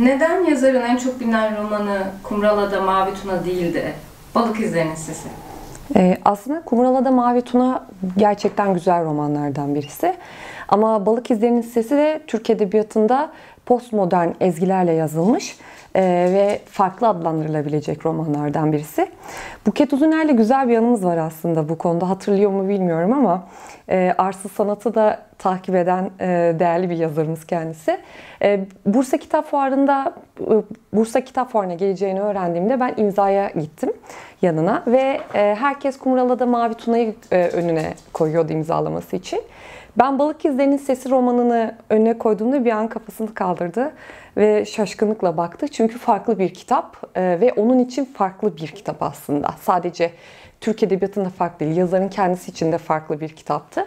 Neden yazarın en çok bilinen romanı Kumralada Mavi Tuna değil de Balık İzlerinin Sesi? Aslında Kumralada Mavi Tuna gerçekten güzel romanlardan birisi. Ama Balık İzlerinin Sesi de Türk Edebiyatı'nda postmodern ezgilerle yazılmış ve farklı adlandırılabilecek romanlardan birisi. Buket Uzuner'le güzel bir yanımız var aslında bu konuda. Hatırlıyor mu bilmiyorum ama Arsız Sanat'ı da takip eden değerli bir yazarımız kendisi. Bursa Kitap Fuarı'na geleceğini öğrendiğimde ben imzaya gittim yanına ve herkes Kumralada Mavi Tuna'yı önüne koyuyordu imzalaması için. Ben Balık İzlerinin Sesi romanını önüne koyduğumda bir an kafasını kaldırdı ve şaşkınlıkla baktı. Çünkü farklı bir kitap ve onun için farklı bir kitap aslında. Sadece Türk Edebiyatı'nda farklı değil, yazarın kendisi için de farklı bir kitaptı.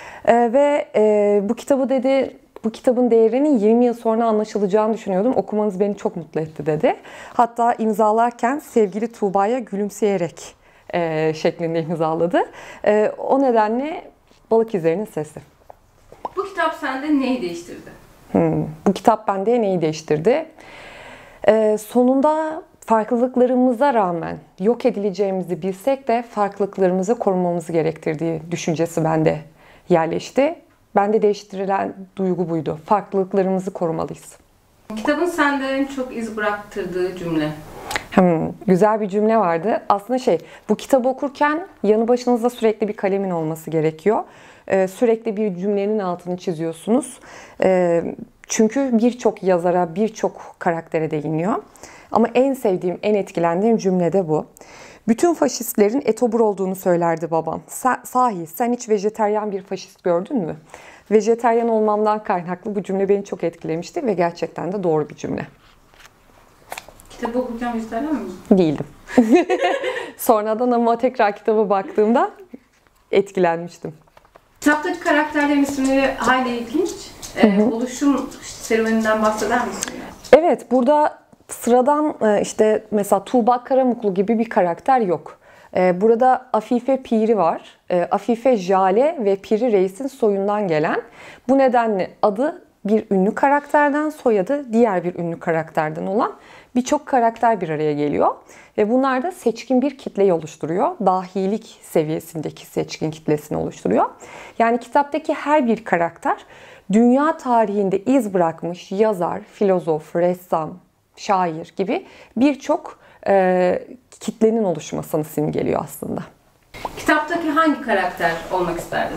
Bu kitabı dedi, bu kitabın değerinin 20 yıl sonra anlaşılacağını düşünüyordum. Okumanız beni çok mutlu etti dedi. Hatta imzalarken sevgili Tuğba'ya gülümseyerek şeklinde imzaladı. O nedenle Balık İzlerinin Sesi. Bu kitap sende neyi değiştirdi? Bu kitap bende neyi değiştirdi? Sonunda farklılıklarımıza rağmen yok edileceğimizi bilsek de farklılıklarımızı korumamızı gerektirdiği düşüncesi bende yerleşti. Bende değiştirilen duygu buydu. Farklılıklarımızı korumalıyız. Kitabın sende en çok iz bıraktırdığı cümle? Güzel bir cümle vardı. Aslında bu kitabı okurken yanı başınızda sürekli bir kalemin olması gerekiyor. Sürekli bir cümlenin altını çiziyorsunuz. Çünkü birçok yazara, birçok karaktere değiniyor. Ama en sevdiğim, en etkilendiğim cümle de bu. Bütün faşistlerin etobur olduğunu söylerdi babam. Sahi sen hiç vejeteryan bir faşist gördün mü? Vejeteryan olmamdan kaynaklı bu cümle beni çok etkilemişti ve gerçekten de doğru bir cümle. Kitabı okurken vejeteryan mı? Değildim. Sonradan ama tekrar kitaba baktığımda etkilenmiştim. Kitaptaki karakterlerin isimleri hayli ilginç. Oluşum serüveninden bahseder misin? Evet, burada sıradan mesela Tuğba Karamuklu gibi bir karakter yok. Burada Afife Piri var. Afife Jale ve Piri Reis'in soyundan gelen. Bu nedenle adı bir ünlü karakterden, soyadı diğer bir ünlü karakterden olan birçok karakter bir araya geliyor. Ve bunlar da seçkin bir kitleyi oluşturuyor. Dahilik seviyesindeki seçkin kitlesini oluşturuyor. Yani kitaptaki her bir karakter dünya tarihinde iz bırakmış yazar, filozof, ressam, şair gibi birçok kitlenin oluşmasını simgeliyor aslında. Kitaptaki hangi karakter olmak isterdin?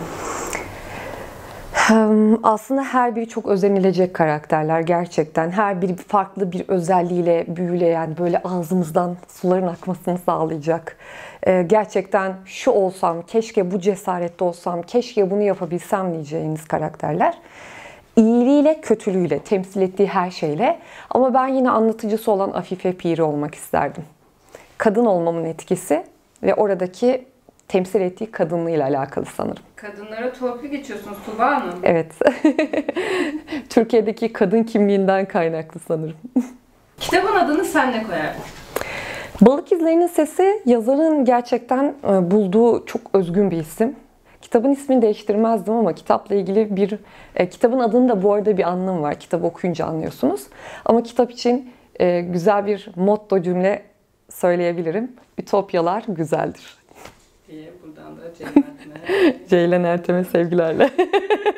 Aslında her biri çok özenilecek karakterler gerçekten. Her biri farklı bir özelliğiyle büyüleyen, böyle ağzımızdan suların akmasını sağlayacak. Gerçekten şu olsam, keşke bu cesarette olsam, keşke bunu yapabilsem diyeceğiniz karakterler. İyiliğiyle, kötülüğüyle, temsil ettiği her şeyle. Ama ben yine anlatıcısı olan Afife Piri olmak isterdim. Kadın olmamın etkisi ve oradaki temsil ettiği kadınlığıyla alakalı sanırım. Kadınlara torpil geçiyorsunuz Tuğba Hanım. Evet. Türkiye'deki kadın kimliğinden kaynaklı sanırım. Kitabın adını sen ne koyardın? Balık İzlerinin Sesi yazarın gerçekten bulduğu çok özgün bir isim. Kitabın ismini değiştirmezdim ama kitapla ilgili kitabın adında bu arada bir anlamı var. Kitabı okuyunca anlıyorsunuz. Ama kitap için güzel bir motto cümle söyleyebilirim. Ütopyalar güzeldir. Diye buradan da Ceylan Ertem'e Ceylan Ertem'e sevgilerle.